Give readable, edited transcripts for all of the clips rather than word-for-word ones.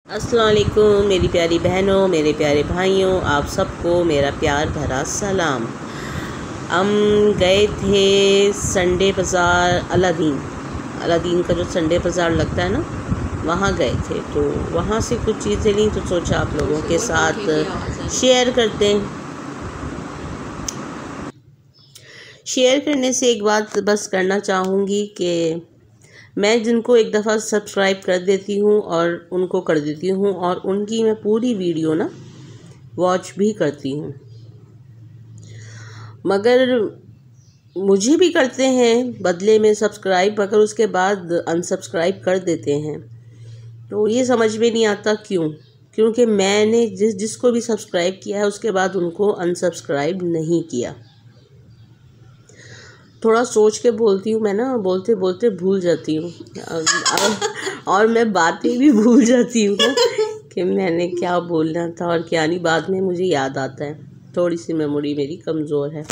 अस्सलाम वालेकुम मेरी प्यारी बहनों, मेरे प्यारे भाइयों, आप सबको मेरा प्यार भरा सलाम। हम गए थे संडे बाज़ार, अलादीन का जो संडे बाज़ार लगता है ना, वहाँ गए थे। तो वहाँ से कुछ चीज़ें ली तो सोचा आप लोगों के साथ शेयर करते हैं। शेयर करने से एक बात बस करना चाहूँगी कि मैं जिनको एक दफ़ा सब्सक्राइब कर देती हूँ और उनको कर देती हूँ, और उनकी मैं पूरी वीडियो ना वॉच भी करती हूँ, मगर मुझे भी करते हैं बदले में सब्सक्राइब, मगर उसके बाद अनसब्सक्राइब कर देते हैं। तो ये समझ में नहीं आता क्योंकि मैंने जिसको भी सब्सक्राइब किया है उसके बाद उनको अनसब्सक्राइब नहीं किया। थोड़ा सोच के बोलती हूँ मैं ना, बोलते बोलते भूल जाती हूँ और मैं बातें भी भूल जाती हूँ ना कि मैंने क्या बोलना था और क्या नहीं। बाद में मुझे याद आता है, थोड़ी सी मेमोरी मेरी कमज़ोर है।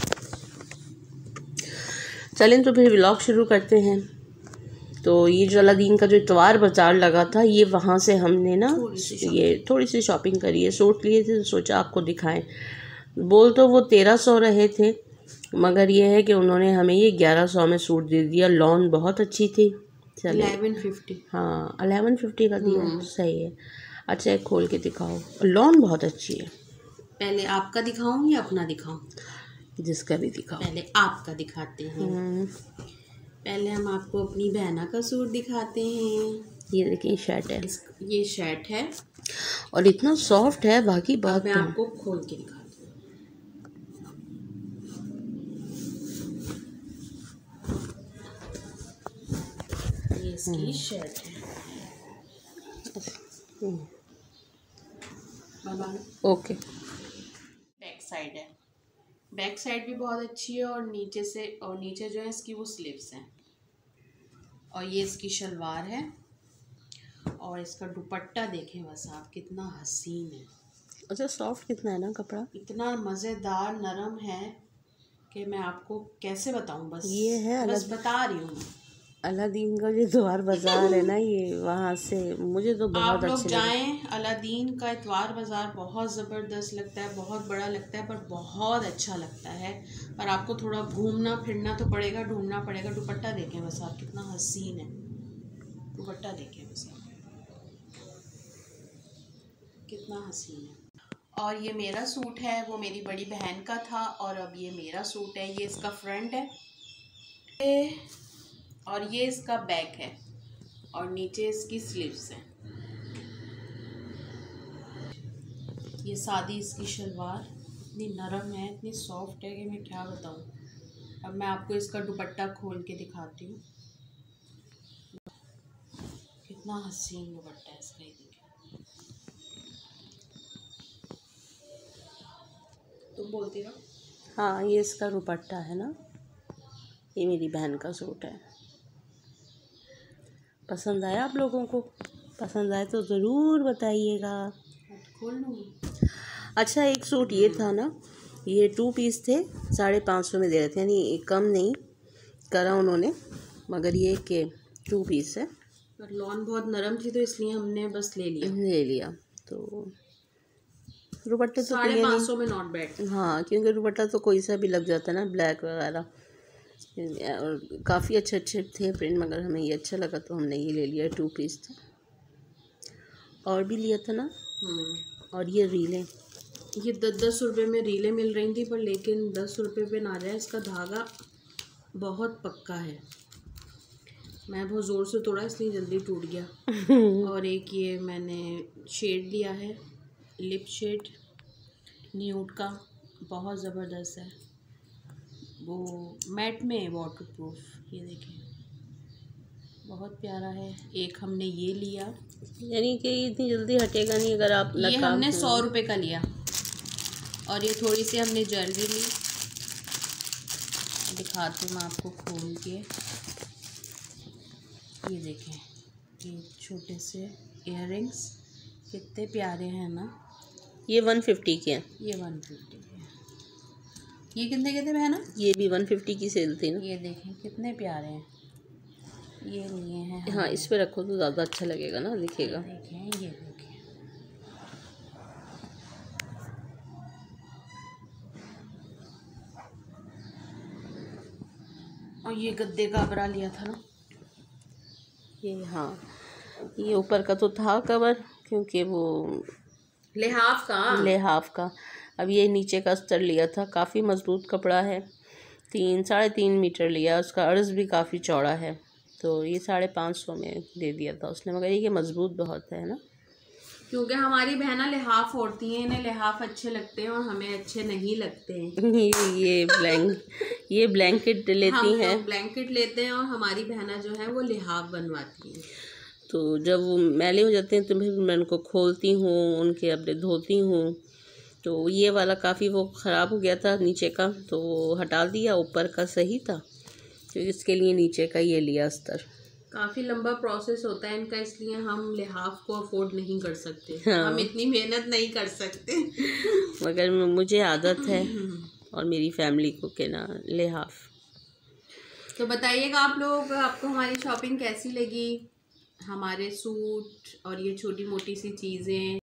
चलें तो फिर व्लॉग शुरू करते हैं। तो ये जो अलादीन का जो इतवार बाज़ार लगा था, ये वहाँ से हमने ना ये थोड़ी सी शॉपिंग करी है। सूट लिए थे तो सोचा आपको दिखाएं। बोल तो वो 1300 रहे थे, मगर ये है कि उन्होंने हमें ये 1100 में सूट दे दिया। लॉन बहुत अच्छी थी। चले 1150, हाँ 1150 का दिया, सही है। अच्छा एक खोल के दिखाओ, लॉन बहुत अच्छी है। पहले आपका दिखाऊं या अपना दिखाऊं? जिसका भी दिखाओ। पहले आपका दिखाते हैं। पहले हम आपको अपनी बहना का सूट दिखाते हैं। ये देखिए शर्ट है, ये शर्ट है और इतना सॉफ्ट है, बाकी बात मैं तो आपको खोल के दिखाती हूँ। ये इसकी शर्ट है। ओके। बैक साइड है, बैक साइड भी बहुत अच्छी है, और नीचे जो है इसकी वो स्लीव्स हैं। और ये इसकी शलवार है, और इसका दुपट्टा देखें बस आप, कितना हसीन है। अच्छा सॉफ्ट कितना है ना कपड़ा, इतना मज़ेदार नरम है कि मैं आपको कैसे बताऊं। बस ये है बस बता रही हूँ। अलादीन का जो इतवार बाज़ार है ना, ये वहाँ से मुझे तो बहुत आप लोग अच्छे लगे। जाएं, अलादीन का इतवार बाज़ार बहुत ज़बरदस्त लगता है, बहुत बड़ा लगता है, पर बहुत अच्छा लगता है। पर आपको थोड़ा घूमना फिरना तो पड़ेगा, ढूंढना पड़ेगा। दुपट्टा देखें बस आप, कितना हसीन है। दुपट्टा देखें बस आप, कितना हसीन है। और ये मेरा सूट है, वो मेरी बड़ी बहन का था, और अब ये मेरा सूट है। ये इसका फ्रंट है और ये इसका बैक है, और नीचे इसकी स्लीव्स हैं। ये सादी इसकी शलवार इतनी नरम है, इतनी सॉफ्ट है कि मैं क्या बताऊँ। अब मैं आपको इसका दुपट्टा खोल के दिखाती हूँ, कितना हसीन दुपट्टा है इसका। तुम बोलती रहो। हाँ ये इसका दुपट्टा है ना, ये मेरी बहन का सूट है। पसंद आया आप लोगों को? पसंद आए तो ज़रूर बताइएगा। खोल लूँगी। अच्छा एक सूट ये था ना, ये 2 पीस थे, 550 में दे रहे थे, यानी कम नहीं करा उन्होंने, मगर ये कि 2 पीस है। पर लॉन बहुत नरम थी तो इसलिए हमने बस ले लिया। तो दुपट्टे तो 550 में नॉट बैड। हाँ, क्योंकि दुपट्टा तो कोई सा भी लग जाता है ना, ब्लैक वगैरह, और काफ़ी अच्छे अच्छे थे प्रिंट, मगर हमें ये अच्छा लगा तो हमने ये ले लिया। 2 पीस था, और भी लिया था ना। और ये रीलें, ये 10-10 रुपये में रीलें मिल रही थी, पर लेकिन 10 रुपये पे ना जाए। इसका धागा बहुत पक्का है, मैं बहुत ज़ोर से तोड़ा इसलिए जल्दी टूट गया। और एक ये मैंने शेड लिया है, लिप शेड न्यूड का, बहुत ज़बरदस्त है। वो मैट में वाटरप्रूफ, ये देखिए बहुत प्यारा है। एक हमने ये लिया, यानी कि इतनी जल्दी हटेगा नहीं अगर आप ये हमने 100 रुपये का लिया। और ये थोड़ी सी हमने ज्वेलरी ली, दिखाती हूँ मैं आपको खोल के। ये देखें, ये छोटे से इयररिंग्स कितने प्यारे हैं ना। ये 150 के हैं। ये 150 के हैं। ये कितने के थे बहना? ये भी 150 की सेल थी ना। ये देखें कितने प्यारे हैं, ये लिए हैं। हाँ इस पे रखो तो ज़्यादा अच्छा लगेगा ना, दिखेगा। देखें, ये देखें और ये गद्दे का कपड़ा लिया था ना, ये हाँ, ये ऊपर का तो था कवर, क्योंकि वो लिहाफ का। अब ये नीचे का अस्तर लिया था, काफ़ी मजबूत कपड़ा है, 3-3.5 मीटर लिया, उसका अर्ज़ भी काफ़ी चौड़ा है, तो ये 550 में दे दिया था उसने, मगर ये कि बहुत है ना, क्योंकि हमारी बहना लिहाफ ओढ़ती हैं, इन्हें लिहाफ अच्छे लगते हैं और हमें अच्छे नहीं लगते हैं। ये ब्लैंकेट लेती हैं, ब्लैंकेट लेते हैं और हमारी बहना जो है वो लिहाफ बनवाती हैं। तो जब वो मैले हो जाते हैं तो फिर मैं उनको खोलती हूँ, उनके अपने धोती हूँ। तो ये वाला काफ़ी वो ख़राब हो गया था नीचे का, तो वो हटा दिया, ऊपर का सही था, तो इसके लिए नीचे का ये लिया अस्तर। काफ़ी लंबा प्रोसेस होता है इनका, इसलिए हम लिहाफ को अफोर्ड नहीं कर सकते। हाँ। हम इतनी मेहनत नहीं कर सकते। मगर मुझे आदत है और मेरी फैमिली को के ना लिहाफ। तो बताइएगा आप लोग, आपको हमारी शॉपिंग कैसी लगी, हमारे सूट और ये छोटी मोटी सी चीज़ें।